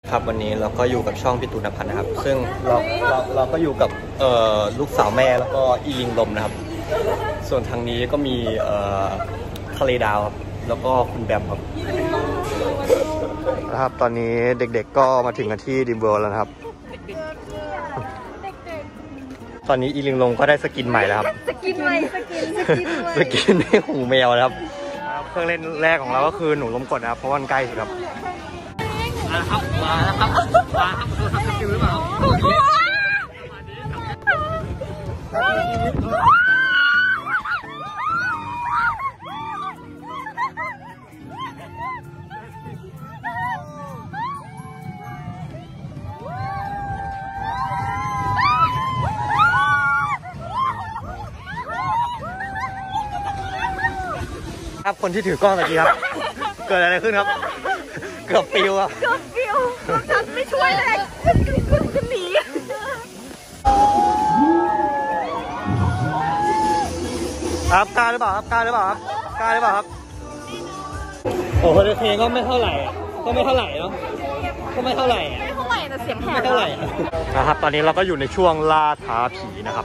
ครับวันนี้เราก็อยู่กับช่องพี่ตูนพันธ์นะครับซึ่งเราก็อยู่กับลูกสาวแม่แล้วก็อีลิงลมนะครับส่วนทางนี้ก็มีทะเลดาวครับแล้วก็คุณแบมครับนะครับตอนนี้เด็กๆก็มาถึงกันที่ดิมเวิลด์แล้วนะครับตอนนี้อีลิงลมก็ได้สกินใหม่แล้วครับสกินใหม่สกินให้หูแมวนะครับเครื่องเล่นแรกของเราก็คือหนูล้มกดนะครับเพราะมันใกล้ครับมาแล้วครับมาแล้วครับดูทำสกิลหรือเปล่าครับคนที่ถือกล้องตะกี้ครับเกิดอะไรขึ้นครับเกือบปิวอ่ะฉันไม่ช่วยเลยจะหนีครับกล้าหรือเปล่าครับกล้าหรือเปล่าครับกล้าหรือเปล่าครับโอ้โหเพลงก็ไม่เท่าไหร่ก็ไม่เท่าไหร่เนาะก็ไม่เท่าไหร่แต่เสียงแหบไม่เท่าไหร่นะครับตอนนี้เราก็อยู่ในช่วงล่าท้าผีนะครับ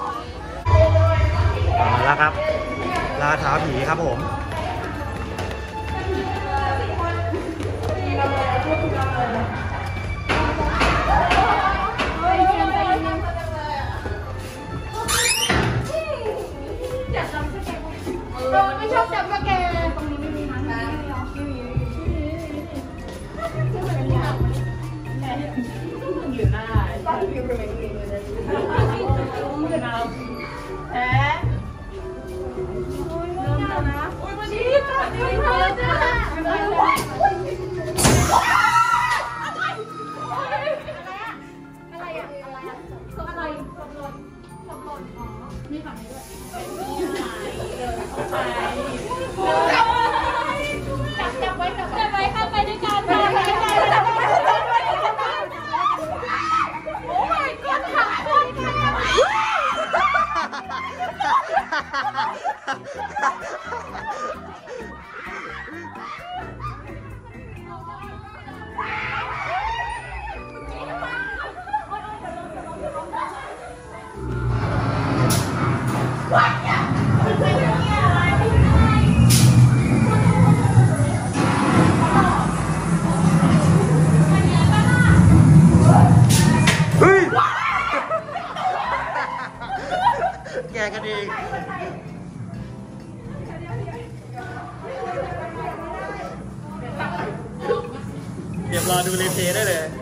มาแล้วครับล่าท้าผีครับผมไม่ชอบจับกระแกตรงนี้ไม่มีนะอยู่หน้าตั้งอยู่เป็นเองเลยนะแอะโอ้ยนะโอ้ยวันนี้จ้านี่ฝั่งนี้ด้วยจับไว้ค่ะไปด้วยกันโอ้ my god ขาคนแกกันเองเดี๋ยวรอดูรีเพลย์ได้เลย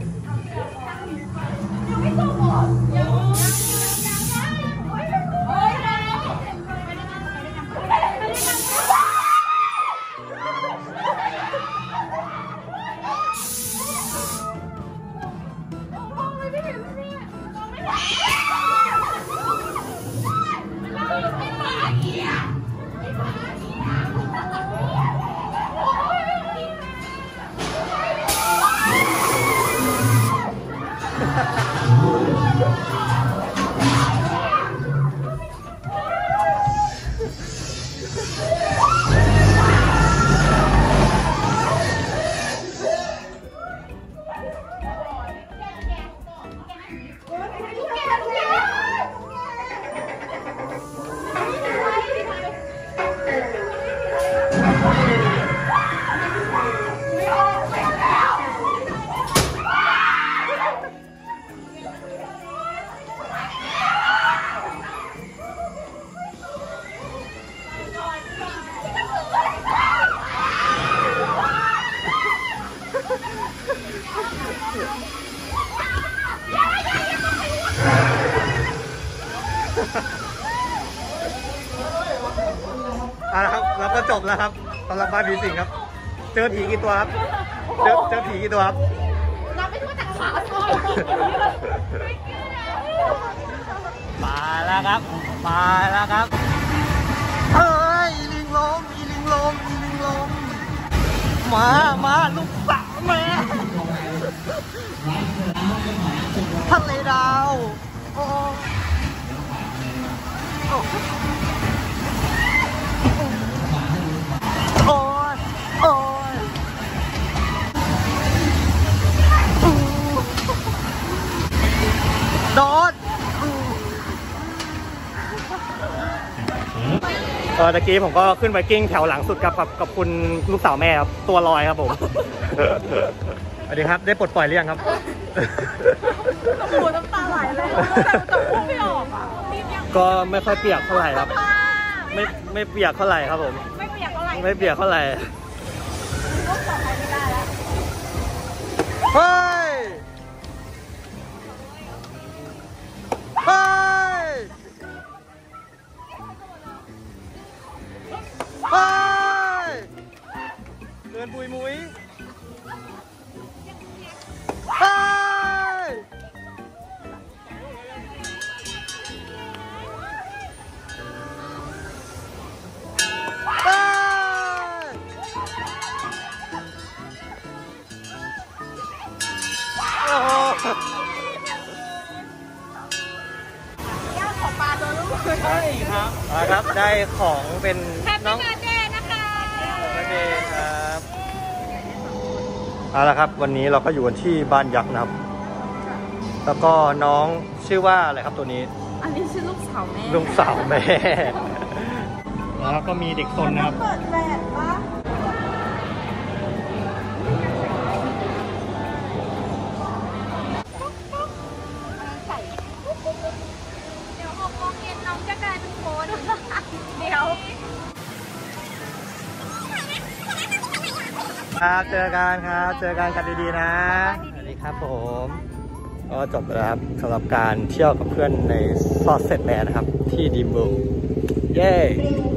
ครับแล้วก็จบแล้วครับสำหรับบ้านผีสิงครับเจอผีกี่ตัวครับเจอผีกี่ตัวครับนับไม่ถ้วนจากขาซอยมาแล้วครับมาแล้วครับเฮ้ยอีลิงลมมาลูกสาวแม่ทะเลดาวโอ้โอ้ยก็ตะกี้ผมก็ขึ้นไวกิ้งแถวหลังสุดกับคุณลูกสาวแม่ครับตัวลอยครับผมสวัสดีครับได้ปลดปล่อยหรือยังครับกับหูน้ำตาไหลเลยแต่พูดไม่ออกอ่ะก็ไม่ค่อยเปียกเท่าไหร่ครับไม่เปียกเท่าไหร่ครับผมไม่เปียกเท่าไหร่ไม่เปียกเท่าไหร่ก็ต่อไปไม่ได้แล้วเฮ้ยเฮ้ยเฮ้ยเดินปุยมุ้ยเฮ้ยย่าขอปลาตัวลูกใช่ครับครับได้ของเป็นน้องแฮปปี้เบิร์ธเดย์นะคะโอเคครับเอาละครับวันนี้เราก็อยู่กันที่บ้านยักษ์นะครับแล้วก็น้องชื่อว่าอะไรครับตัวนี้อันนี้ชื่อลูกสาวแม่ลูกสาวแม่แล้วก็มีเด็กซนนะครับเปิดแหวนปะเดี๋ยว6 โมงเย็นน้องจะกลายเป็นโค้ดเดี๋ยวครับเจอกันครับเจอกันกันดีๆนะสวัสดีครับผมก็จบแล้วครับสำหรับการเที่ยวกับเพื่อนในซอสเซตแบนนะครับที่ดีมเวิลด์เย้